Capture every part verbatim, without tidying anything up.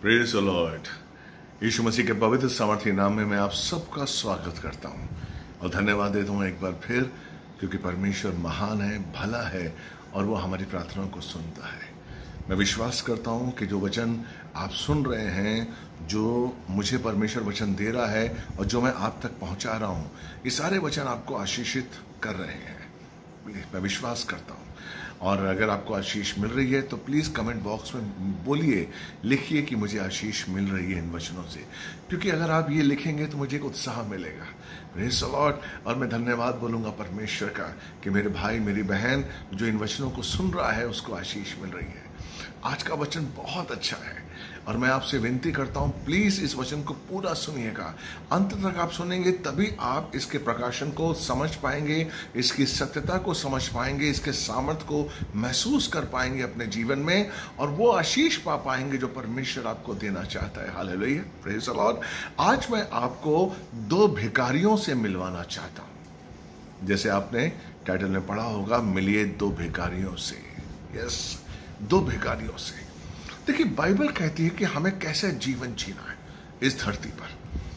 Praise the lord. Yeshu Masih के पवित्र सामर्थी नाम में मैं आप सबका स्वागत करता हूं और धन्यवाद देता हूं एक बार फिर, क्योंकि परमेश्वर महान है, भला है और वो हमारी प्रार्थनाओं को सुनता है। मैं विश्वास करता हूं कि जो वचन आप सुन रहे हैं, जो मुझे परमेश्वर वचन दे रहा है और जो मैं आप तक पहुंचा रहा हूं, ये सारे वचन आपको आशीषित कर रहे हैं। मैं विश्वास करता हूं। और अगर आपको आशीष मिल रही है तो प्लीज़ कमेंट बॉक्स में बोलिए, लिखिए कि मुझे आशीष मिल रही है इन वचनों से, क्योंकि अगर आप ये लिखेंगे तो मुझे एक उत्साह मिलेगा। Praise the lord. और मैं धन्यवाद बोलूँगा परमेश्वर का कि मेरे भाई मेरी बहन जो इन वचनों को सुन रहा है उसको आशीष मिल रही है। आज का वचन बहुत अच्छा है और मैं आपसे विनती करता हूं, प्लीज इस वचन को पूरा सुनिएगा। अंत तक आप सुनेंगे तभी आप इसके प्रकाशन को समझ पाएंगे, इसकी सत्यता को समझ पाएंगे, इसके सामर्थ्य को महसूस कर पाएंगे अपने जीवन में और वो आशीष पा पाएंगे जो परमेश्वर आपको देना चाहता है। Hallelujah, praise the lord. आज मैं आपको दो भिखारियों से मिलवाना चाहता हूं। जैसे आपने टाइटल में पढ़ा होगा, मिलिए दो भिखारियों से। यस, दो भिखारियों से। देखिए, बाइबल कहती है कि हमें कैसे जीवन जीना है इस धरती पर।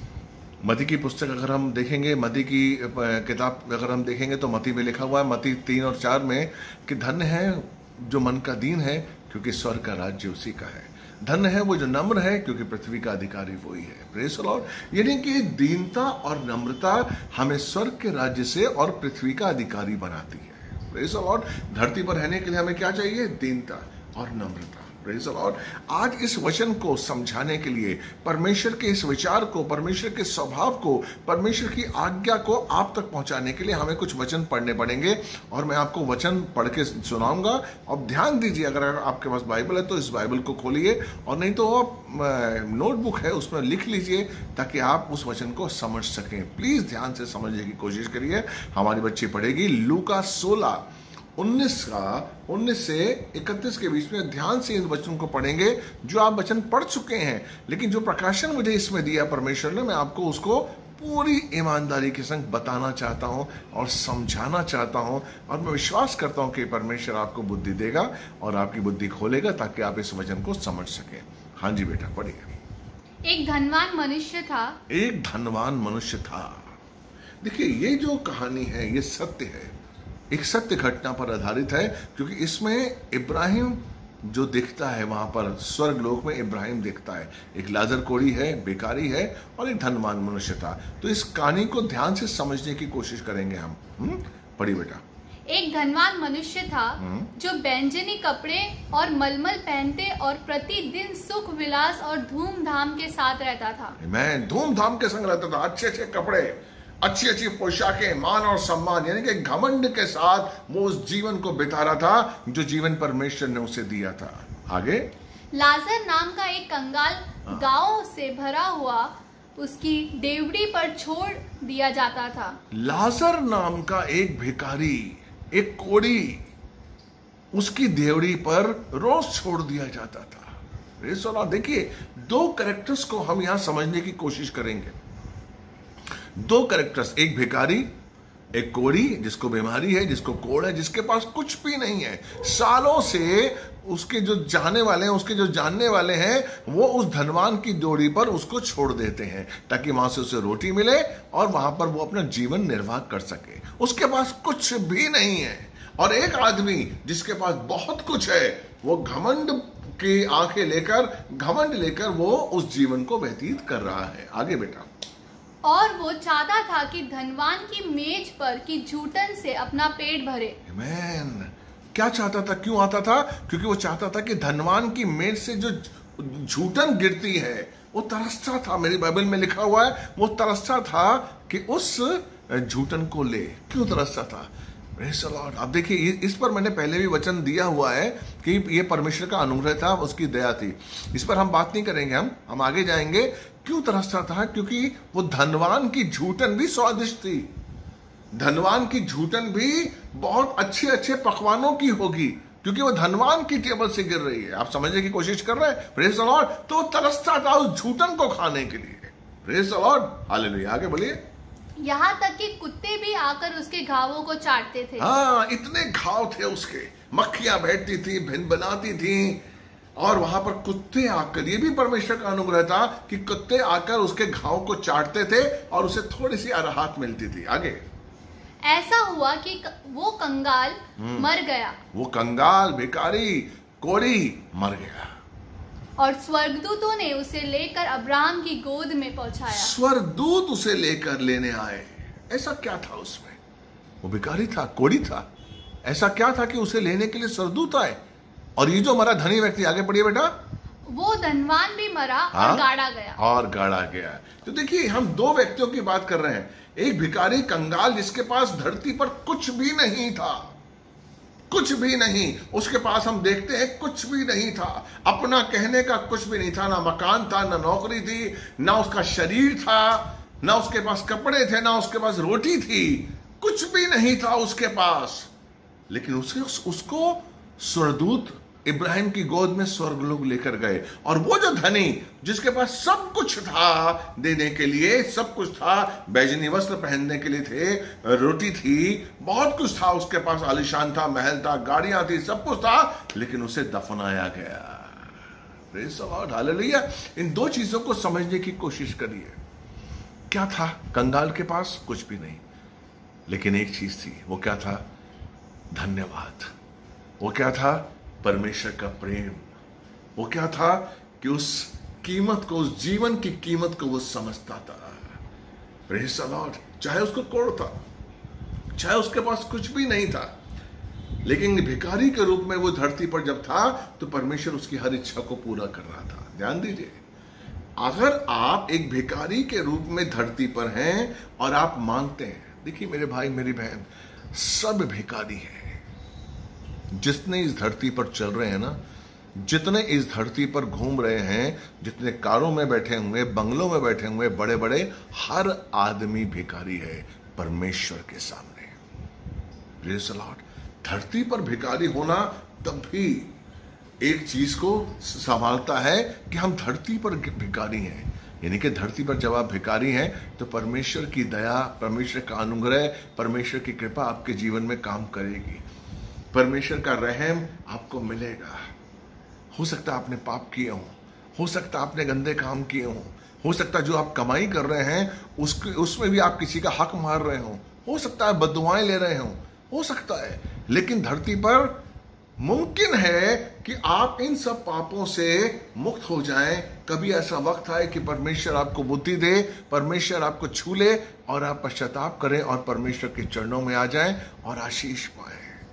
मती की पुस्तक अगर हम देखेंगे, मती की किताब अगर हम देखेंगे तो मती में लिखा हुआ है, मती तीन और चार में, कि धन्य है जो मन का दीन है, क्योंकि स्वर्ग का राज्य उसी का है। धन्य है वो जो नम्र है, क्योंकि पृथ्वी का अधिकारी वही है। Praise the lord. यानी कि दीनता और नम्रता हमें स्वर्ग के राज्य से और पृथ्वी का अधिकारी बनाती है। Praise the lord. धरती पर रहने के लिए हमें क्या चाहिए? दीनता और नम्रता। Praise the lord. आज इस वचन को समझाने के लिए, परमेश्वर के इस विचार को, परमेश्वर के स्वभाव को, परमेश्वर की आज्ञा को आप तक पहुंचाने के लिए हमें कुछ वचन पढ़ने पड़ेंगे और मैं आपको वचन पढ़ के सुनाऊंगा। अब ध्यान दीजिए, अगर आपके पास बाइबल है तो इस बाइबल को खोलिए और नहीं तो आप नोटबुक है उसमें लिख लीजिए ताकि आप उस वचन को समझ सकें। प्लीज ध्यान से समझने की कोशिश करिए। हमारी बच्ची पढ़ेगी लूका सोलह उन्नीस का उन्नीस से इकतीस के बीच में। ध्यान से इन वचन को पढ़ेंगे जो आप वचन पढ़ चुके हैं, लेकिन जो प्रकाशन मुझे इसमें दिया परमेश्वर ने, मैं आपको उसको पूरी ईमानदारी के संग बताना चाहता हूं और समझाना चाहता हूं। और मैं विश्वास करता हूं कि परमेश्वर आपको बुद्धि देगा और आपकी बुद्धि खोलेगा ताकि आप इस वचन को समझ सकें। हाँ जी बेटा, पढ़िए। एक धनवान मनुष्य था। एक धनवान मनुष्य था। देखिए, ये जो कहानी है ये सत्य है, एक सत्य घटना पर आधारित है, क्योंकि इसमें इब्राहिम जो दिखता है, वहां पर स्वर्ग लोक में इब्राहिम दिखता है। एक लाजर कोढ़ी है, बेकारी है और एक धनवान मनुष्य था। तो इस कहानी को ध्यान से समझने की कोशिश करेंगे हम। हम्म पढ़ी बेटा। एक धनवान मनुष्य था जो बैंजनी कपड़े और मलमल पहनते और प्रतिदिन सुख विलास और धूमधाम के साथ रहता था। मैं धूमधाम के संग रहता था, अच्छे अच्छे कपड़े, अच्छी अच्छी पोशाकें, मान और सम्मान, यानी कि घमंड के साथ वो उस जीवन को बिता रहा था जो जीवन परमेश्वर ने उसे दिया था। आगे, लाजर नाम का एक कंगाल गांव से भरा हुआ उसकी देवड़ी पर छोड़ दिया जाता था। लाजर नाम का एक भिखारी, एक कोढ़ी, उसकी देवड़ी पर रोज छोड़ दिया जाता था। देखिए, दो कैरेक्टर्स को हम यहां समझने की कोशिश करेंगे। दो कैरेक्टर्स, एक भिखारी, एक कोढ़ी जिसको बीमारी है, जिसको कोढ़ है, जिसके पास कुछ भी नहीं है। सालों से उसके जो चाहने वाले हैं, उसके जो जानने वाले हैं, वो उस धनवान की जोड़ी पर उसको छोड़ देते हैं ताकि वहां से उसे रोटी मिले और वहां पर वो अपना जीवन निर्वाह कर सके। उसके पास कुछ भी नहीं है। और एक आदमी जिसके पास बहुत कुछ है, वो घमंड की आंखें लेकर, घमंड लेकर वो उस जीवन को व्यतीत कर रहा है। आगे बेटा। और वो चाहता था कि धनवान की मेज पर की जूठन से अपना पेट भरे। आमीन। क्या चाहता था? क्यों आता था? क्योंकि वो चाहता था कि धनवान की मेज से जो जूठन गिरती है, वो तरसता था। मेरी बाइबल में लिखा हुआ है, वो तरसता था कि उस जूठन को ले। क्यों तरसता था? Praise the lord. अब देखिए, इस पर मैंने पहले भी वचन दिया हुआ है कि ये परमेश्वर का अनुग्रह था, उसकी दया थी। इस पर हम बात नहीं करेंगे, हम हम आगे जाएंगे। क्यों तरसता था? क्योंकि वो धनवान की जूठन भी स्वादिष्ट थी। धनवान की जूठन भी बहुत अच्छे अच्छे पकवानों की होगी, क्योंकि वो धनवान की टेबल से गिर रही है। आप समझने की कोशिश कर रहे हैं? Praise the lord. तो तरसता था उस जूठन को खाने के लिए। Praise the lord. हालेलुया। आगे बोलिए। यहाँ तक कि कुत्ते भी आकर उसके घावों को चाटते थे। हाँ, इतने घाव थे उसके, मक्खियां बैठती थी, भिन बनाती थी, और वहां पर कुत्ते आकर, ये भी परमेश्वर का अनुग्रह था कि कुत्ते आकर उसके घाव को चाटते थे और उसे थोड़ी सी राहत मिलती थी। आगे ऐसा हुआ कि वो कंगाल मर गया, वो कंगाल भिखारी कोढ़ी मर गया, और स्वर्गदूतों ने उसे लेकर अब्राहम की गोद में पहुंचाया। स्वर्गदूत उसे लेकर लेने आए। ऐसा क्या था उसमें? वो भिखारी था, कोढ़ी था, ऐसा क्या था कि उसे लेने के लिए स्वर्गदूत आए? और ये जो मरा धनी व्यक्ति, आगे पढ़िए बेटा, वो धनवान भी मरा हाँ? और गाड़ा गया। और गाड़ा गया। तो देखिए, हम दो व्यक्तियों की बात कर रहे हैं। एक भिखारी कंगाल जिसके पास धरती पर कुछ भी नहीं था, कुछ भी नहीं, उसके पास हम देखते हैं कुछ भी नहीं था, अपना कहने का कुछ भी नहीं था, ना मकान था, ना नौकरी थी, ना उसका शरीर था, ना उसके पास कपड़े थे, ना उसके पास रोटी थी, कुछ भी नहीं था उसके पास। लेकिन उसे उसको स्वर्गदूत इब्राहिम की गोद में स्वर्ग लोग लेकर गए। और वो जो धनी जिसके पास सब कुछ था देने के लिए, सब कुछ था, बैजनी वस्त्र पहनने के लिए थे, रोटी थी, बहुत कुछ था उसके पास, आलीशान था, महल था, गाड़ियां थी, सब कुछ था, लेकिन उसे दफनाया गया। Praise the lord, hallelujah. इन दो चीजों को समझने की कोशिश करिए। क्या था? कंगाल के पास कुछ भी नहीं, लेकिन एक चीज थी। वो क्या था? धन्यवाद। वो क्या था? परमेश्वर का प्रेम। वो क्या था? कि उस कीमत को, उस जीवन की कीमत को वो समझता था। Praise the lord. चाहे उसको कोढ़ था, चाहे उसके पास कुछ भी नहीं था, लेकिन भिखारी के रूप में वो धरती पर जब था तो परमेश्वर उसकी हर इच्छा को पूरा कर रहा था। ध्यान दीजिए, अगर आप एक भिखारी के रूप में धरती पर हैं और आप मांगते हैं, देखिए मेरे भाई मेरी बहन, सब भिखारी हैं। जितने इस धरती पर चल रहे हैं ना, जितने इस धरती पर घूम रहे हैं, जितने कारों में बैठे हुए, बंगलों में बैठे हुए, बड़े बड़े, हर आदमी भिखारी है परमेश्वर के सामने। Praise the lord. धरती पर भिखारी होना तब भी एक चीज को संभालता है कि हम धरती पर भिखारी हैं। यानी कि धरती पर जब आप भिखारी हैं तो परमेश्वर की दया, परमेश्वर का अनुग्रह, परमेश्वर की कृपा आपके जीवन में काम करेगी। परमेश्वर का रहम आपको मिलेगा। हो सकता है आपने पाप किए हो, हो सकता है आपने गंदे काम किए हो, हो सकता है जो आप कमाई कर रहे हैं उसके उसमें भी आप किसी का हक मार रहे हो, हो सकता है बददुआएं ले रहे हो, हो सकता है, लेकिन धरती पर मुमकिन है कि आप इन सब पापों से मुक्त हो जाएं। कभी ऐसा वक्त आए कि परमेश्वर आपको बुद्धि दे, परमेश्वर आपको छू ले और आप पश्चाताप करें और परमेश्वर के चरणों में आ जाएं और आशीष पाएं,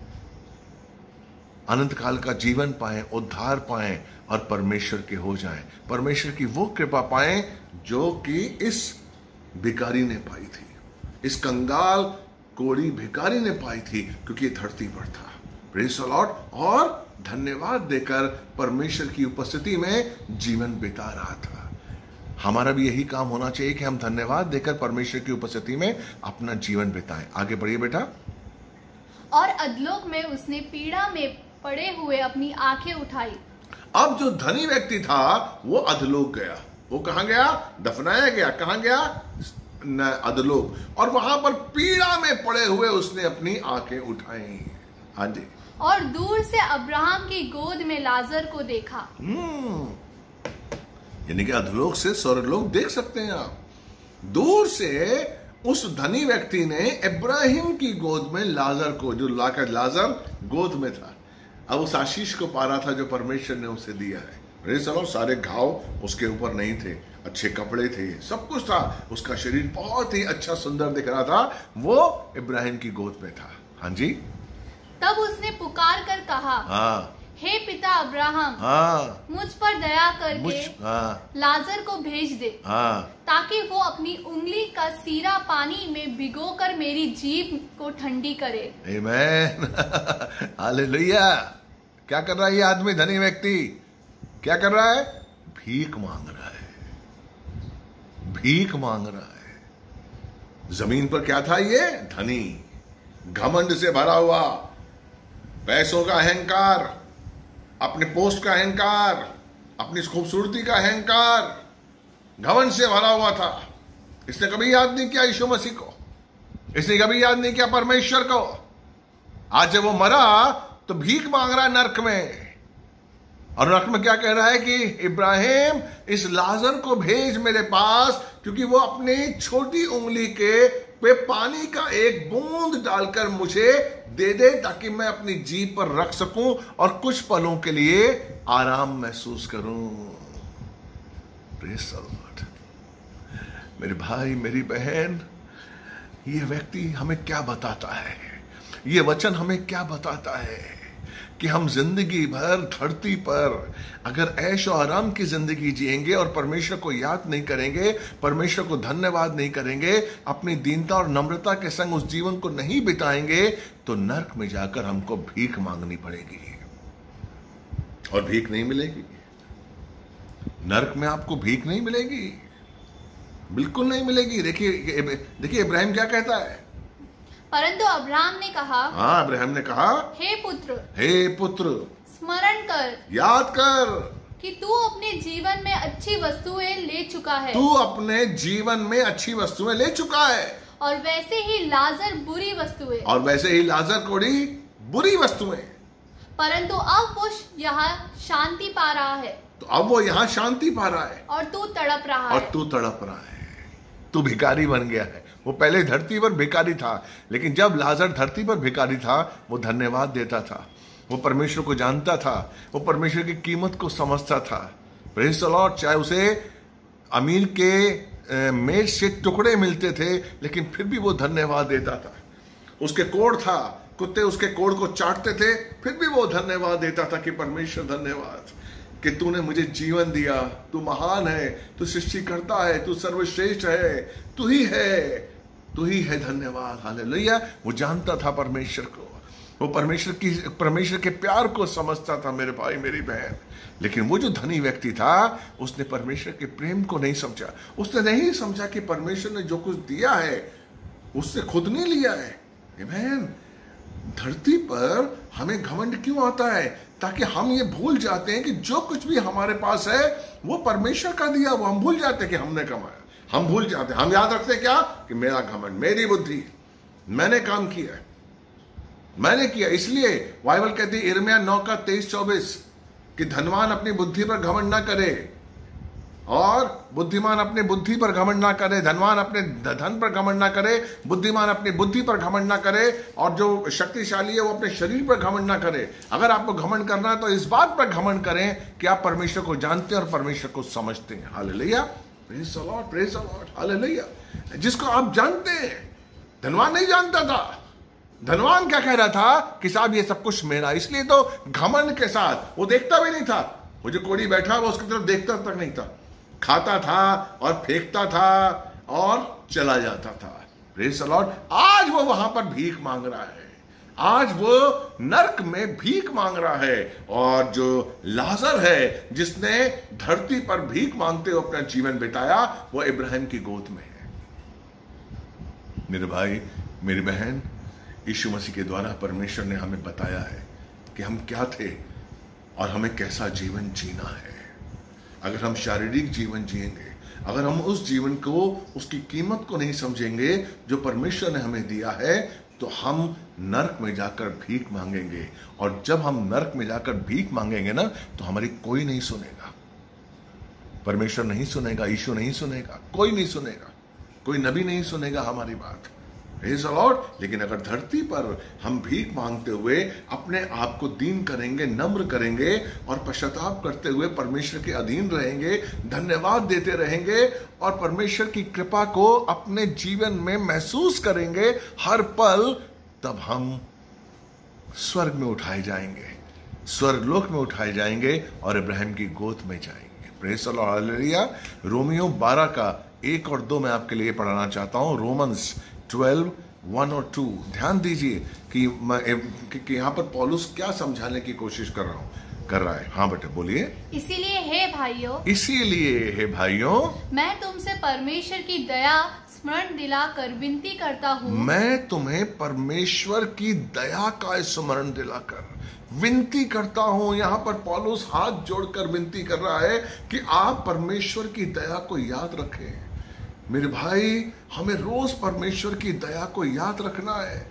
अनंत काल का जीवन पाएं, उद्धार पाएं और परमेश्वर के हो जाएं। परमेश्वर की वो कृपा पाएं जो कि इस भिखारी ने पाई थी, इस कंगाल कोढ़ी भिखारी ने पाई थी, क्योंकि ये धरती पर था। Praise the lord. और धन्यवाद देकर परमेश्वर की उपस्थिति में जीवन बिता रहा था। हमारा भी यही काम होना चाहिए कि हम धन्यवाद देकर परमेश्वर की उपस्थिति में अपना जीवन बिताएं। आगे बढ़िए बेटा। और अधलोक में उसने पीड़ा में पड़े हुए अपनी आंखें उठाई। अब जो धनी व्यक्ति था वो अधलोक गया। वो कहां गया? दफनाया गया। कहां गया? अधलोक। और वहां पर पीड़ा में पड़े हुए उसने अपनी आंखें उठाई। हाँ जी। और दूर से अब्राहम की गोद में लाजर को देखा। हम्म यानी कि अधलोक से स्वर्गलोक देख सकते हैं आप। दूर से उस धनी व्यक्ति ने इब्राहिम की गोद में लाजर को, जो लाकर लाजर गोद में था, अब उस आशीष को पा रहा था जो परमेश्वर ने उसे दिया है। Praise the lord. सारे घाव उसके ऊपर नहीं थे, अच्छे कपड़े थे, सब कुछ था, उसका शरीर बहुत ही अच्छा सुंदर दिख रहा था, वो इब्राहिम की गोद में था। हाँ जी। तब उसने पुकार कर कहा, हाँ, हे पिता अब्राहम, हाँ, मुझ पर दया करके मुझ हाँ, लाजर को भेज दे, हाँ, ताकि वो अपनी उंगली का सीरा पानी में भिगोकर मेरी जीभ को ठंडी करे। आमीन। हालेलुया। क्या कर रहा है ये आदमी, धनी व्यक्ति? क्या कर रहा है? भीख मांग रहा है, भीख मांग रहा है। जमीन पर क्या था ये? धनी, घमंड से भरा हुआ, पैसों का अहंकार, अपने पोस्ट का अहंकार, अपनी खूबसूरती का अहंकार, घमंड से भरा हुआ था। इसने कभी याद नहीं किया यीशु मसीह को, इसने कभी याद नहीं किया परमेश्वर को। आज जब वो मरा तो भीख मांग रहा है नर्क में। और नर्क में क्या कह रहा है कि इब्राहिम इस लाजर को भेज मेरे पास, क्योंकि वो अपनी छोटी उंगली के पे पानी का एक बूंद डालकर मुझे दे दे, ताकि मैं अपनी जीभ पर रख सकूं और कुछ पलों के लिए आराम महसूस करूं। Praise the lord. मेरे भाई, मेरी बहन, ये व्यक्ति हमें क्या बताता है? ये वचन हमें क्या बताता है कि हम जिंदगी भर धरती पर अगर ऐश और आराम की जिंदगी जिएंगे और परमेश्वर को याद नहीं करेंगे, परमेश्वर को धन्यवाद नहीं करेंगे, अपनी दीनता और नम्रता के संग उस जीवन को नहीं बिताएंगे, तो नरक में जाकर हमको भीख मांगनी पड़ेगी और भीख नहीं मिलेगी। नरक में आपको भीख नहीं मिलेगी, बिल्कुल नहीं मिलेगी। देखिए देखिए इब्राहिम क्या कहता है। परंतु अब्राहम ने कहा, हाँ इब्राहिम ने कहा, हे पुत्र, हे पुत्र, स्मरण कर, याद कर कि तू अपने जीवन में अच्छी वस्तुएं ले चुका है। तू अपने जीवन में अच्छी वस्तुएं ले चुका है, और वैसे ही लाजर बुरी वस्तुएं और वैसे ही लाजर कोड़ी बुरी वस्तुएं। परंतु अब वो यहाँ शांति पा रहा है, तो अब वो यहाँ शांति पा रहा है, और तू तड़प रहा और है। तू तड़प रहा है। तू भिखारी बन गया है। वो पहले धरती पर भिखारी था, लेकिन जब लाजर धरती पर भिखारी था, वो धन्यवाद देता था, वो परमेश्वर को जानता था, वो परमेश्वर की कीमत को समझता था। Praise the lord. चाहे उसे अमीर के मेज से टुकड़े मिलते थे, लेकिन फिर भी वो धन्यवाद देता था। उसके कोढ़ था, कुत्ते उसके कोढ़ को चाटते थे, फिर भी वो धन्यवाद देता था कि परमेश्वर धन्यवाद कि तूने मुझे जीवन दिया, तू महान है, तू सृष्टिकर्ता है, तू सर्वश्रेष्ठ है, तू ही है, तू ही है, धन्यवाद, हालेलुया। वो जानता था परमेश्वर को, वो परमेश्वर की परमेश्वर के प्यार को समझता था मेरे भाई मेरी बहन। लेकिन वो जो धनी व्यक्ति था, उसने परमेश्वर के प्रेम को नहीं समझा। उसने नहीं समझा कि परमेश्वर ने जो कुछ दिया है उससे खुद नहीं लिया है। बहन, धरती पर हमें घमंड क्यों आता है? ताकि हम ये भूल जाते हैं कि जो कुछ भी हमारे पास है वो परमेश्वर का दिया, वो हम भूल जाते हैं कि हमने कमाया। हम भूल जाते हैं, हम याद रखते हैं क्या कि मेरा घमंड, मेरी बुद्धि, मैंने काम किया, मैंने किया। इसलिए बाइबल कहती है यिर्मयाह नौ का तेईस चौबीस कि धनवान अपनी बुद्धि पर घमंड ना करे और बुद्धिमान अपने बुद्धि पर घमंड ना करे, धनवान अपने धन पर घमंड ना करे, बुद्धिमान अपनी बुद्धि पर घमंड ना करे, और जो शक्तिशाली है वो अपने शरीर पर घमंड ना करे। अगर आपको घमंड करना है तो इस बात पर घमंड करें कि आप परमेश्वर को जानते हैं और परमेश्वर को समझते हैं। Hallelujah, praise the lord, praise the lord, hallelujah. जिसको आप जानते हैं, धनवान नहीं जानता था। धनवान क्या कह रहा था कि साहब ये सब कुछ मेरा, इसलिए तो घमंड के साथ वो देखता भी नहीं था। वो जो कोड़ी बैठा वो उसकी तरफ देखता तक नहीं था, खाता था और फेंकता था और चला जाता था। Praise the lord. आज वो वहां पर भीख मांग रहा है, आज वो नरक में भीख मांग रहा है। और जो लाजर है जिसने धरती पर भीख मांगते हुए अपना जीवन बिताया, वो इब्राहिम की गोद में है। मेरे भाई मेरी बहन, यीशु मसीह के द्वारा परमेश्वर ने हमें बताया है कि हम क्या थे और हमें कैसा जीवन जीना है। अगर हम शारीरिक जीवन जिएंगे, अगर हम उस जीवन को, उसकी कीमत को नहीं समझेंगे जो परमेश्वर ने हमें दिया है, तो हम नरक में जाकर भीख मांगेंगे। और जब हम नरक में जाकर भीख मांगेंगे ना, तो हमारी कोई नहीं सुनेगा। परमेश्वर नहीं सुनेगा, यीशु नहीं सुनेगा, कोई नहीं सुनेगा, कोई नबी नहीं सुनेगा हमारी बात। Praise the lord. लेकिन अगर धरती पर हम भीख मांगते हुए अपने आप को दीन करेंगे, नम्र करेंगे और पश्चाताप करते हुए परमेश्वर के अधीन रहेंगे, धन्यवाद देते रहेंगे और परमेश्वर की कृपा को अपने जीवन में महसूस करेंगे हर पल, तब हम स्वर्ग में उठाए जाएंगे, स्वर्गलोक में उठाए जाएंगे और इब्राहिम की गोद में जाएंगे। Praise the lord, hallelujah. रोमियो बारह का एक और दो मैं आपके लिए पढ़ाना चाहता हूं। रोमन्स ट्वेल्व वन और टू। ध्यान दीजिए कि, कि, कि यहाँ पर पौलुस क्या समझाने की कोशिश कर रहा हूँ कर रहा है। हाँ बेटे बोलिए। इसीलिए हे भाइयों, इसीलिए हे भाइयों, मैं तुमसे परमेश्वर की दया स्मरण दिलाकर विनती करता हूँ। मैं तुम्हें परमेश्वर की दया का स्मरण दिलाकर विनती करता हूँ। यहाँ पर पौलुस हाथ जोड़कर विनती कर रहा है कि आप परमेश्वर की दया को याद रखें। मेरे भाई, हमें रोज परमेश्वर की दया को याद रखना है।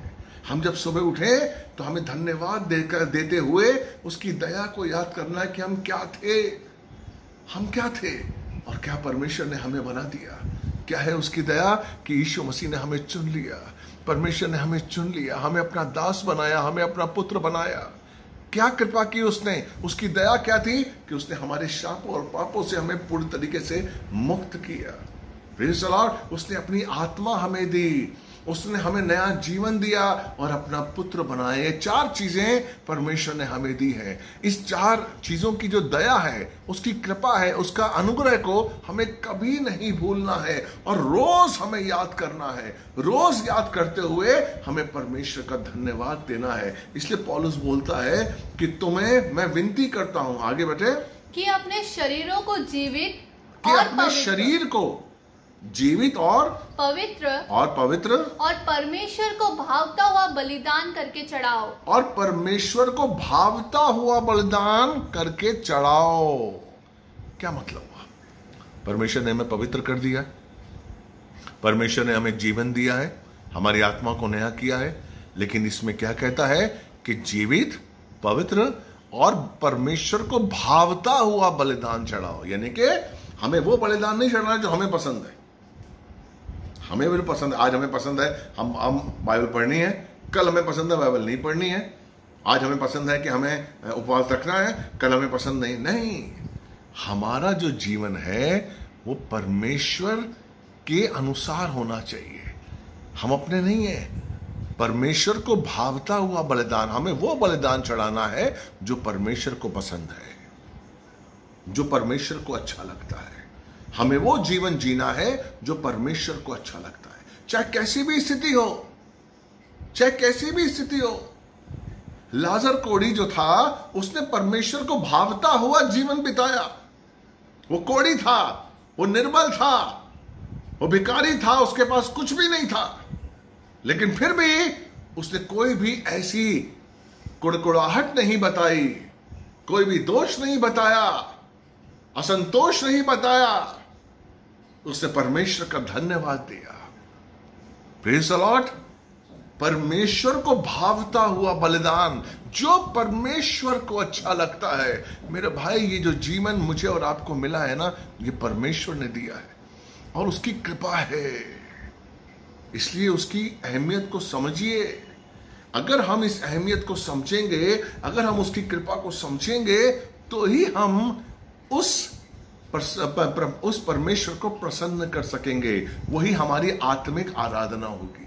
हम जब सुबह उठे तो हमें धन्यवाद देकर देते हुए उसकी दया को याद करना है कि हम क्या थे, हम क्या थे और क्या परमेश्वर ने हमें बना दिया। क्या है उसकी दया कि यीशु मसीह ने हमें चुन लिया, परमेश्वर ने हमें चुन लिया, हमें अपना दास बनाया, हमें अपना पुत्र बनाया। क्या कृपा की उसने, उसकी दया क्या थी कि उसने हमारे शापों और पापों से हमें पूरी तरीके से मुक्त किया। Praise the lord. उसने अपनी आत्मा हमें दी, उसने हमें नया जीवन दिया और अपना पुत्र बनाए। ये चार चीजें परमेश्वर ने हमें दी है। इस चार चीजों की जो दया है, उसकी कृपा है, उसका अनुग्रह को हमें कभी नहीं भूलना है और रोज हमें याद करना है। रोज याद करते हुए हमें परमेश्वर का धन्यवाद देना है। इसलिए पौलुस बोलता है कि तुम्हें मैं विनती करता हूं, आगे बढ़े, कि अपने शरीरों को जीवित कि और अपने पवित्र शरीर को जीवित और पवित्र और पवित्र और परमेश्वर को भावता हुआ बलिदान करके चढ़ाओ और परमेश्वर को भावता हुआ बलिदान करके चढ़ाओ। क्या मतलब हुआ? परमेश्वर ने हमें पवित्र कर दिया, परमेश्वर ने हमें जीवन दिया है, हमारी आत्मा को नया किया है, लेकिन इसमें क्या कहता है कि जीवित, पवित्र और परमेश्वर को भावता हुआ बलिदान चढ़ाओ। यानी कि हमें वो बलिदान नहीं चढ़ाना जो हमें पसंद है। हमें भी पसंद है, आज हमें पसंद है हम हम बाइबल पढ़नी है, कल हमें पसंद है बाइबल नहीं पढ़नी है। आज हमें पसंद है कि हमें उपवास रखना है, कल हमें पसंद नहीं। नहीं, हमारा जो जीवन है वो परमेश्वर के अनुसार होना चाहिए, हम अपने नहीं है। परमेश्वर को भावता हुआ बलिदान, हमें वो बलिदान चढ़ाना है जो परमेश्वर को पसंद है, जो परमेश्वर को अच्छा लगता है। हमें वो जीवन जीना है जो परमेश्वर को अच्छा लगता है, चाहे कैसी भी स्थिति हो, चाहे कैसी भी स्थिति हो। लाजर कोढ़ी जो था उसने परमेश्वर को भावता हुआ जीवन बिताया। वो कोढ़ी था, वो निर्बल था, वो भिखारी था, उसके पास कुछ भी नहीं था, लेकिन फिर भी उसने कोई भी ऐसी कुड़कुड़ाहट नहीं बताई, कोई भी दोष नहीं बताया, असंतोष नहीं बताया। उसने परमेश्वर का धन्यवाद दिया। Praise the lord. परमेश्वर को भावता हुआ बलिदान, जो परमेश्वर को अच्छा लगता है। मेरे भाई, ये जो जीवन मुझे और आपको मिला है ना, ये परमेश्वर ने दिया है और उसकी कृपा है, इसलिए उसकी अहमियत को समझिए। अगर हम इस अहमियत को समझेंगे, अगर हम उसकी कृपा को समझेंगे, तो ही हम उस उस परमेश्वर को प्रसन्न कर सकेंगे। वही हमारी आत्मिक आराधना होगी।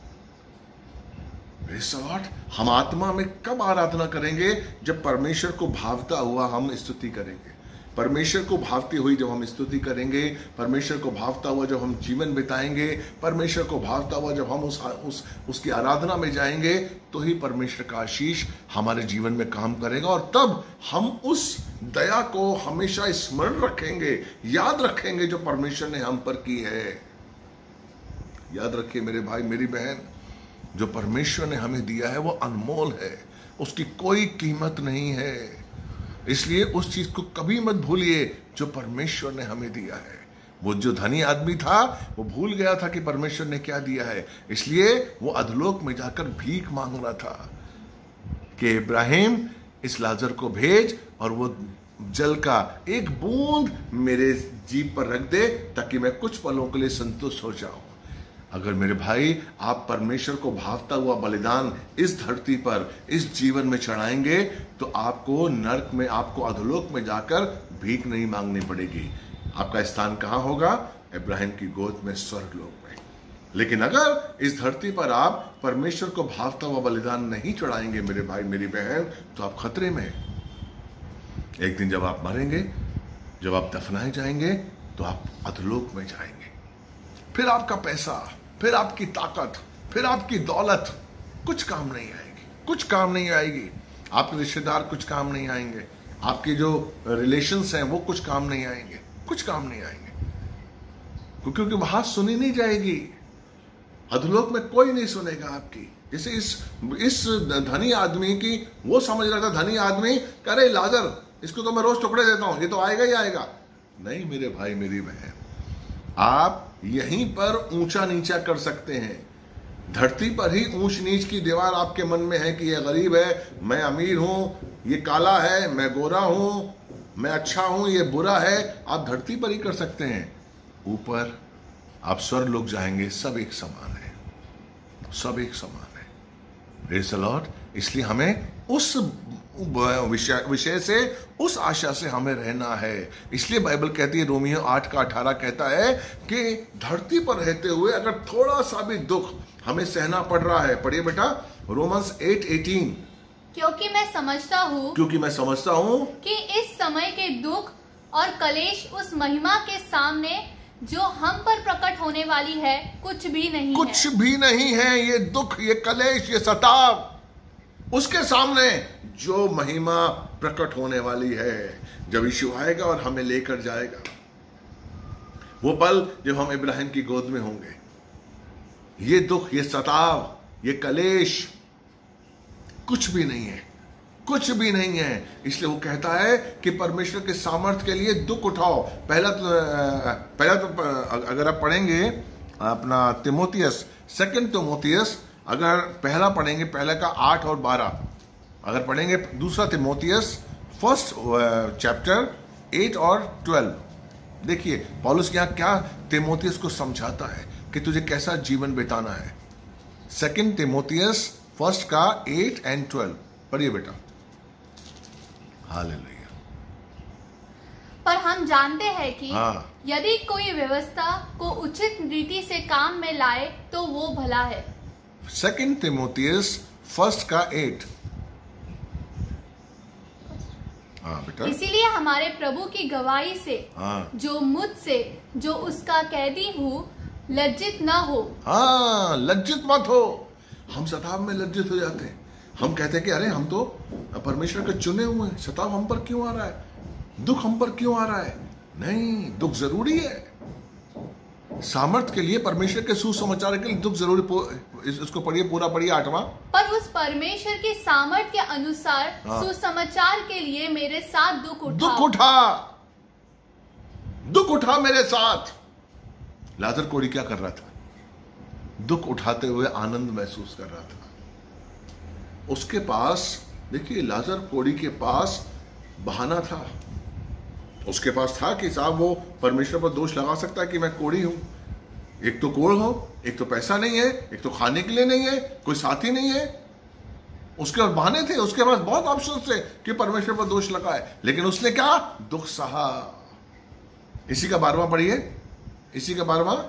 हम आत्मा में कब आराधना करेंगे? जब परमेश्वर को भावता हुआ हम स्तुति करेंगे, परमेश्वर को भावती हुई जब हम स्तुति करेंगे, परमेश्वर को भावता हुआ जब हम जीवन बिताएंगे, परमेश्वर को भावता हुआ जब हम उस, उस उसकी आराधना में जाएंगे, तो ही परमेश्वर का आशीष हमारे जीवन में काम करेगा। और तब हम उस दया को हमेशा स्मरण रखेंगे, याद रखेंगे जो परमेश्वर ने हम पर की है। याद रखिए मेरे भाई, मेरी बहन, जो परमेश्वर ने हमें दिया है वो अनमोल है, उसकी कोई कीमत नहीं है। इसलिए उस चीज को कभी मत भूलिए जो परमेश्वर ने हमें दिया है। वो जो धनी आदमी था वो भूल गया था कि परमेश्वर ने क्या दिया है, इसलिए वो अधलोक में जाकर भीख मांग रहा था कि इब्राहिम इस लाजर को भेज और वो जल का एक बूंद मेरे जीभ पर रख दे ताकि मैं कुछ पलों के लिए संतुष्ट हो जाऊं। अगर मेरे भाई आप परमेश्वर को भावता हुआ बलिदान इस धरती पर, इस जीवन में चढ़ाएंगे, तो आपको नरक में, आपको अधोलोक में जाकर भीख नहीं मांगनी पड़ेगी। आपका स्थान कहां होगा? इब्राहिम की गोद में, स्वर्ग लोक में। लेकिन अगर इस धरती पर आप परमेश्वर को भावता हुआ बलिदान नहीं चढ़ाएंगे मेरे भाई, मेरी बहन, तो आप खतरे में। एक दिन जब आप मरेंगे, जब आप दफनाए जाएंगे, तो आप अधोलोक में जाएंगे। फिर आपका पैसा, फिर आपकी ताकत, फिर आपकी दौलत कुछ काम नहीं आएगी, कुछ काम नहीं आएगी। आपके रिश्तेदार कुछ काम नहीं आएंगे, आपके जो रिलेशंस हैं वो कुछ काम नहीं आएंगे, कुछ काम नहीं आएंगे, क्योंकि वहां सुनी नहीं जाएगी। अधोलोक में कोई नहीं सुनेगा आपकी। जैसे इस इस धनी आदमी की, वो समझ रहा था, धनी आदमी कह रहे लाजर, इसको तो मैं रोज टुकड़े देता हूं, ये तो आएगा ही आएगा। नहीं मेरे भाई, मेरी बहन, आप यहीं पर ऊंचा नीचा कर सकते हैं, धरती पर ही ऊंच नीच की दीवार आपके मन में है कि ये गरीब है, मैं अमीर हूं, ये काला है, मैं गोरा हूं, मैं अच्छा हूं, ये बुरा है। आप धरती पर ही कर सकते हैं। ऊपर आप स्वर्ग लोग जाएंगे, सब एक समान है, सब एक समान है। Praise the lord. इसलिए हमें उस विषय विषय से, उस आशा से हमें रहना है। इसलिए बाइबल कहती है, रोमियो आठ का अठारह कहता है कि धरती पर रहते हुए अगर थोड़ा सा भी दुख हमें सहना पड़ रहा है, पढ़िए बेटा रोमन्स एट एटीन, क्योंकि मैं समझता हूँ क्योंकि मैं समझता हूँ कि इस समय के दुख और कलेश उस महिमा के सामने जो हम पर प्रकट होने वाली है कुछ भी नहीं कुछ है। भी नहीं है। ये दुख, ये कलेश, ये सताव उसके सामने जो महिमा प्रकट होने वाली है, जब यीशु आएगा और हमें लेकर जाएगा। वो पल जब हम इब्राहिम की गोद में होंगे। ये दुख, ये सताव, ये कलेश कुछ भी नहीं है, कुछ भी नहीं है। इसलिए वो कहता है कि परमेश्वर के सामर्थ्य के लिए दुख उठाओ। पहला तो पहला तो अगर आप पढ़ेंगे अपना तिमोथियस, सेकंड तिमोथियस, अगर पहला पढ़ेंगे, पहला का आठ और बारह, अगर पढ़ेंगे दूसरा तिमोथियस फर्स्ट चैप्टर एट और ट्वेल्व, देखिए पौलुस यहाँ क्या तिमोथियस को समझाता है कि तुझे कैसा जीवन बिताना है। सेकंड तिमोथियस फर्स्ट का एट एंड ट्वेल्व पढ़िए बेटा। हालेलुया। पर हम जानते हैं कि हाँ। यदि कोई व्यवस्था को उचित रीति से काम में लाए तो वो भला है। सेकंड तिमोथियस फर्स्ट का एट। हाँ बेटा। इसीलिए हमारे प्रभु की गवाही से हाँ। जो मुझसे जो उसका कैदी हूँ लज्जित न हो। हाँ, लज्जित मत हो। हम सताव में लज्जित हो जाते हैं। हम कहते हैं कि अरे हम तो परमेश्वर के चुने हुए हैं, सताव हम पर क्यों आ रहा है, दुख हम पर क्यों आ रहा है। नहीं, दुख जरूरी है। सामर्थ के लिए, परमेश्वर के सुसमाचार के लिए दुख जरूरी। इसको पढ़िए, पूरा पढ़िए आठवां। पर उस परमेश्वर की सामर्थ के अनुसार हाँ। सुसमाचार के लिए मेरे साथ दुख उठा। दुख उठा, दुख उठा मेरे साथ। लाजर कोड़ी क्या कर रहा था? दुख उठाते हुए आनंद महसूस कर रहा था। उसके पास, देखिए लाजर कोड़ी के पास बहाना था। उसके पास था कि साहब वो परमेश्वर पर दोष लगा सकता है कि मैं कोड़ी हूं। एक तो कोढ़ हो, एक तो पैसा नहीं है, एक तो खाने के लिए नहीं है, कोई साथी नहीं है। उसके पास बहाने थे, उसके पास बहुत ऑप्शन थे कि परमेश्वर पर दोष लगाए, लेकिन उसने क्या? दुख सहा। इसी का बारहवां पढ़िए, इसी का बारहवां।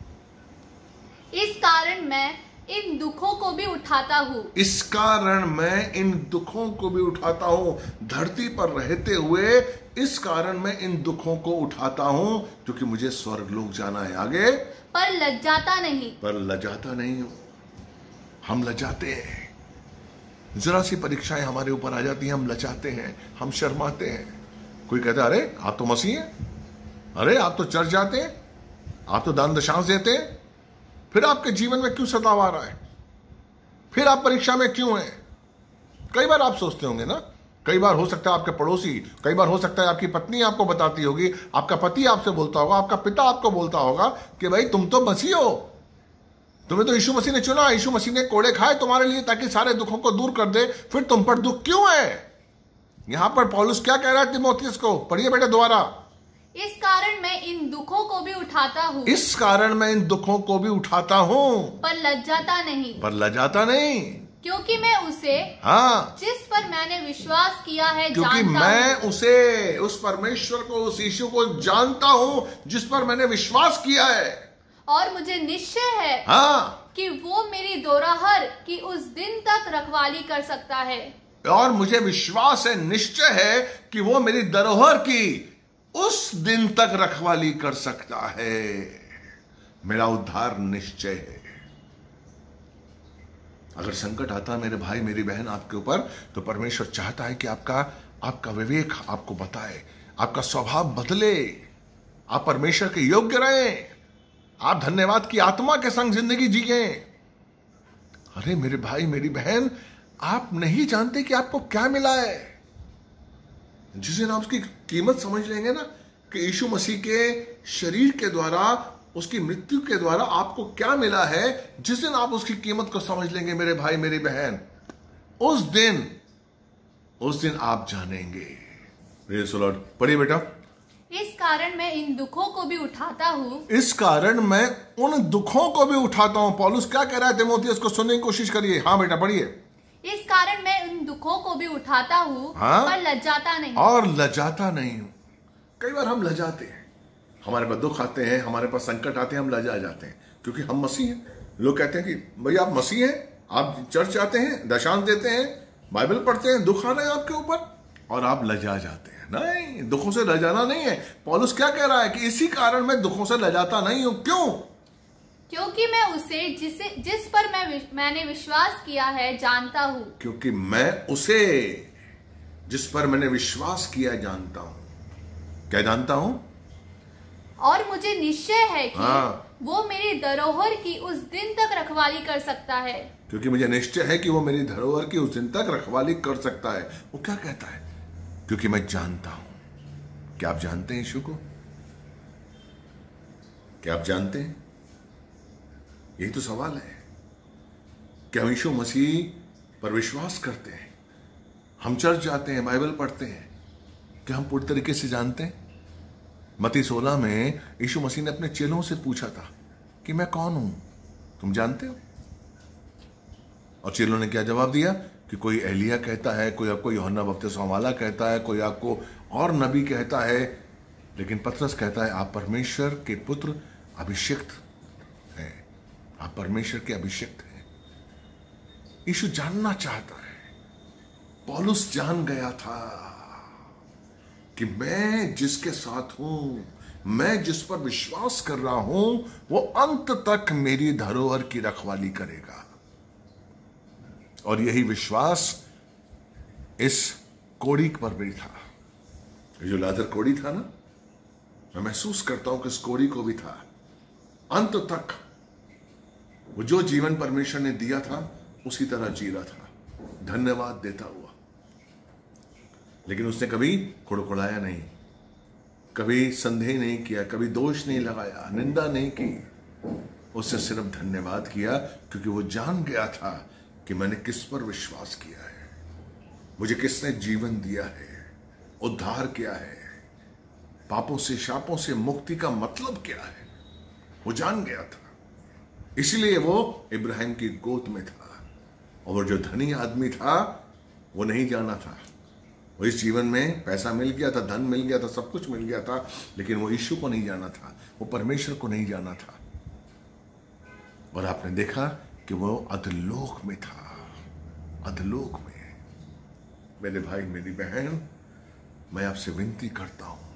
इस कारण मैं इन दुखों को भी उठाता हूँ। इस कारण मैं इन दुखों को भी उठाता हूं। धरती पर रहते हुए इस कारण मैं इन दुखों को उठाता हूं, क्योंकि मुझे स्वर्ग लोक जाना है आगे। पर लज्जाता नहीं। पर लजाता नहीं हूं। हम लजाते हैं, जरा सी परीक्षाएं हमारे ऊपर आ जाती हैं, हम लजाते हैं, हम शर्माते हैं। कोई कहता है अरे आप तो मसीह हैं, अरे आप तो चर्च जाते हैं, आप तो दान दशांश देते हैं, फिर आपके जीवन में क्यों सताव आ रहा है, फिर आप परीक्षा में क्यों हैं? कई बार आप सोचते होंगे ना, कई बार हो सकता है आपके पड़ोसी, कई बार हो सकता है आपकी पत्नी आपको बताती होगी, आपका पति आपसे बोलता होगा, आपका पिता आपको बोलता होगा कि भाई तुम तो मसीह हो, तुम्हें तो यीशु मसीह ने चुना, यीशु मसीह ने कोड़े खाए तुम्हारे लिए ताकि सारे दुखों को दूर कर दे, फिर तुम पर दुख क्यों है? यहां पर पौलुस क्या कह रहा है तिमोथियस को? पढ़िए बेटे दोबारा। इस कारण मैं इन दुखों को भी उठाता हूँ। इस कारण मैं इन दुखों को भी उठाता हूं, पर लज्जाता नहीं। पर लजाता नहीं, क्योंकि मैं उसे, हाँ, जिस पर मैंने विश्वास किया है, क्योंकि जानता मैं हूं। उसे, उस परमेश्वर को, उस यीशु को जानता हूं जिस पर मैंने विश्वास किया है। और मुझे निश्चय है हाँ, कि वो मेरी दोराहर की उस दिन तक रखवाली कर सकता है। और मुझे विश्वास है, निश्चय है कि वो मेरी धरोहर की उस दिन तक रखवाली कर सकता है। मेरा उद्धार निश्चय है। अगर संकट आता है मेरे भाई मेरी बहन आपके ऊपर, तो परमेश्वर चाहता है कि आपका आपका विवेक आपको बताए, आपका स्वभाव बदले, आप परमेश्वर के योग्य रहें, आप धन्यवाद की आत्मा के संग जिंदगी जिए। अरे मेरे भाई मेरी बहन, आप नहीं जानते कि आपको क्या मिला है। जिस दिन आप उसकी कीमत समझ लेंगे ना, कि यीशु मसीह के शरीर के द्वारा उसकी मृत्यु के द्वारा आपको क्या मिला है, जिस दिन आप उसकी कीमत को समझ लेंगे मेरे भाई मेरी बहन, उस दिन उस दिन आप जानेंगे। Praise the lord. पढ़िए बेटा। इस कारण मैं इन दुखों को भी उठाता हूँ। इस कारण मैं उन दुखों को भी उठाता हूं। पौलुस क्या कह रहा है तिमोथियस को, सुनने की कोशिश करिए। हाँ बेटा पढ़िए। इस कारण मैं उन दुखों को भी उठाता हूँ, हाँ? पर लज्जाता नहीं। और लजाता नहीं हूं। कई बार हम लजाते हैं, हमारे पास दुख आते हैं, हमारे पास संकट आते हैं, हम लजा जाते हैं क्योंकि हम मसीह हैं। लोग कहते हैं कि भैया आप मसीह हैं, आप चर्च आते हैं, दशांश देते हैं, बाइबल पढ़ते हैं, दुख आ रहे हैं आपके ऊपर और आप लजा जाते हैं। नहीं, दुखों से लजाना नहीं है। पौलुस क्या कह रहा है कि इसी कारण मैं दुखों से लजाता नहीं हूं। क्यों? क्योंकि मैं उसे जिसे जिस पर मैं मैंने विश्वास किया है जानता हूं। क्योंकि मैं उसे जिस पर मैंने विश्वास किया जानता हूं। क्या जानता हूं? और मुझे निश्चय है कि हाँ। वो मेरी धरोहर की उस दिन तक रखवाली कर सकता है। क्योंकि मुझे निश्चय है कि वो मेरी धरोहर की उस दिन तक रखवाली कर सकता है। वो क्या कहता है? क्योंकि मैं जानता हूं। क्या आप जानते हैं यीशु को? क्या आप जानते हैं? यही तो सवाल है। क्या हम यीशु मसीह पर विश्वास करते हैं? हम चर्च जाते हैं, बाइबल पढ़ते हैं। क्या हम पूरी तरीके से जानते हैं? मत्ती सोलह में यीशु मसीह ने अपने चेलों से पूछा था कि मैं कौन हूं, तुम जानते हो? और चेलों ने क्या जवाब दिया कि कोई एलिया कहता है, कोई आपको यूहन्ना बपतिस्मा वाला कहता है, कोई आपको और नबी कहता है। लेकिन पतरस कहता है आप परमेश्वर के पुत्र अभिषिक्त हैं, आप परमेश्वर के अभिषिक्त हैं। यीशु जानना चाहता है। पौलुस जान गया था कि मैं जिसके साथ हूं, मैं जिस पर विश्वास कर रहा हूं, वो अंत तक मेरी धरोहर की रखवाली करेगा। और यही विश्वास इस कोड़ी पर भी था। ये जो लाजर कोड़ी था ना, मैं महसूस करता हूं कि इस कोड़ी को भी था। अंत तक वो जो जीवन परमेश्वर ने दिया था उसी तरह जी रहा था, धन्यवाद देता हुआ। लेकिन उसने कभी कुड़कुड़ाया नहीं, कभी संदेह नहीं किया, कभी दोष नहीं लगाया, निंदा नहीं की। उसने सिर्फ धन्यवाद किया क्योंकि वो जान गया था कि मैंने किस पर विश्वास किया है, मुझे किसने जीवन दिया है, उद्धार किया है, पापों से शापों से मुक्ति का मतलब क्या है, वो जान गया था। इसलिए वो इब्राहिम की गोद में था। और जो धनी आदमी था वो नहीं जाना था। वो इस जीवन में पैसा मिल गया था, धन मिल गया था, सब कुछ मिल गया था, लेकिन वो यीशु को नहीं जाना था, वो परमेश्वर को नहीं जाना था। और आपने देखा कि वो अधलोक में था, अधलोक में। मेरे भाई मेरी बहन, मैं आपसे विनती करता हूं,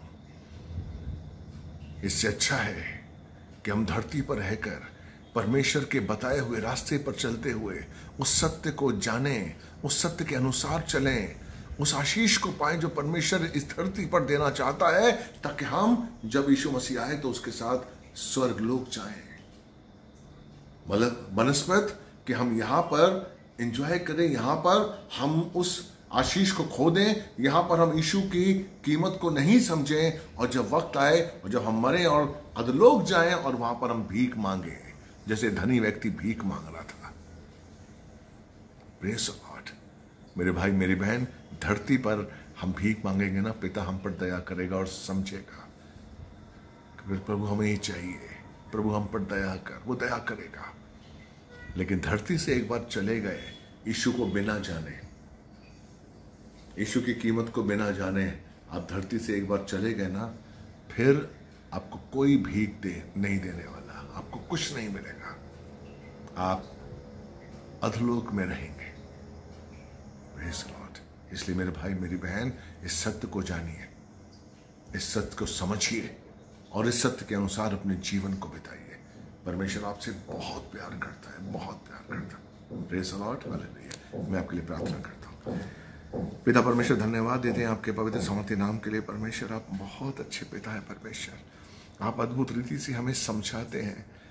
इससे अच्छा है कि हम धरती पर रहकर परमेश्वर के बताए हुए रास्ते पर चलते हुए उस सत्य को जानें, उस सत्य के अनुसार चलें, उस आशीष को पाएं जो परमेश्वर इस धरती पर देना चाहता है, ताकि हम जब यीशु मसीह आए तो उसके साथ स्वर्ग लोक जाएं। मतलब बनस्पत कि हम यहां पर एंजॉय करें, यहां पर हम उस आशीष को खो दें, यहां पर हम यीशु की कीमत को नहीं समझें, और जब वक्त आए और जब हम मरें और अधलोक जाएं और वहां पर हम भीख मांगे, जैसे धनी व्यक्ति भीख मांग रहा था। Praise the lord. मेरे भाई मेरी बहन, धरती पर हम भीख मांगेंगे ना, पिता हम पर दया करेगा और समझेगा कि प्रभु हमें ही चाहिए, प्रभु हम पर दया कर, वो दया करेगा। लेकिन धरती से एक बार चले गए यीशु को बिना जाने, यीशु की कीमत को बिना जाने, आप धरती से एक बार चले गए ना, फिर आपको कोई भीख दे नहीं देने वाला, आपको कुछ नहीं मिलेगा, आप अधलोक में रहेंगे। Praise the lord. इसलिए मेरे भाई मेरी बहन, इस सत्य को जानिए, इस सत्य को समझिए और इस सत्य के अनुसार अपने जीवन को बिताइए। परमेश्वर आपसे बहुत प्यार करता है, बहुत प्यार करता है। Praise the lord. हालेलुया। मैं आपके लिए प्रार्थना करता हूँ। पिता परमेश्वर, धन्यवाद देते हैं आपके पवित्र समर्थी नाम के लिए। परमेश्वर आप बहुत अच्छे पिता है। परमेश्वर आप अद्भुत रीति से हमें समझाते हैं,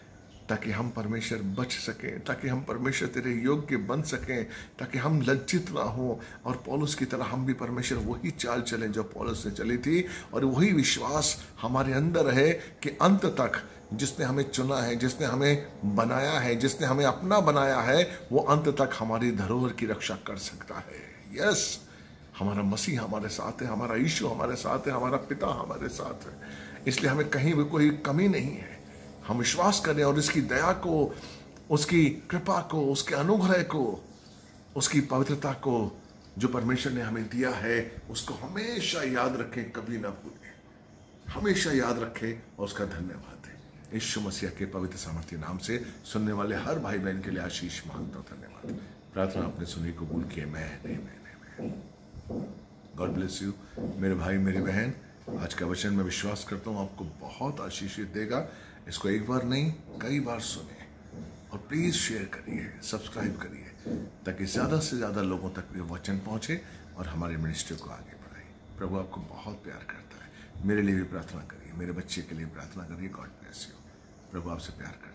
ताकि हम परमेश्वर बच सकें, ताकि हम परमेश्वर तेरे योग्य बन सकें, ताकि हम लज्जित ना हो और पौलुस की तरह हम भी परमेश्वर वही चाल चलें जो पौलुस ने चली थी, और वही विश्वास हमारे अंदर है कि अंत तक जिसने हमें चुना है, जिसने हमें बनाया है, जिसने हमें अपना बनाया है, वो अंत तक हमारी धरोहर की रक्षा कर सकता है। यस, हमारा मसीह हमारे साथ है, हमारा यीशु हमारे साथ है, हमारा पिता हमारे साथ है, इसलिए हमें कहीं भी कोई कमी नहीं है। हम विश्वास करें और इसकी दया को, उसकी कृपा को, उसके अनुग्रह को, उसकी पवित्रता को जो परमेश्वर ने हमें दिया है, उसको हमेशा याद रखें, कभी ना भूलें, हमेशा याद रखें और उसका धन्यवाद दें। यीशु मसीह के पवित्र सामर्थ्य नाम से सुनने वाले हर भाई बहन के लिए आशीष मांगता हूं। धन्यवाद। प्रार्थना आपने सुनी, कबूल किए। मैं नहीं मैं गॉड ब्लेस यू मेरे भाई मेरी बहन। आज का वचन मैं विश्वास करता हूँ आपको बहुत आशीषित देगा। इसको एक बार नहीं कई बार सुने और प्लीज शेयर करिए, सब्सक्राइब करिए, ताकि ज्यादा से ज्यादा लोगों तक भी वचन पहुंचे और हमारे मिनिस्ट्री को आगे बढ़ाए। प्रभु आपको बहुत प्यार करता है। मेरे लिए भी प्रार्थना करिए, मेरे बच्चे के लिए प्रार्थना करिए। God bless you. प्रभु आपसे प्यार करता है।